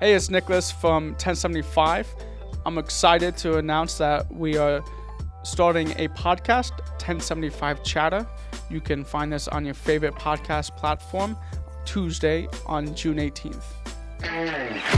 Hey, it's Nicholas from 1075. I'm excited to announce that we are starting a podcast, 1075 Chatter. You can find this on your favorite podcast platform Tuesday on June 18th.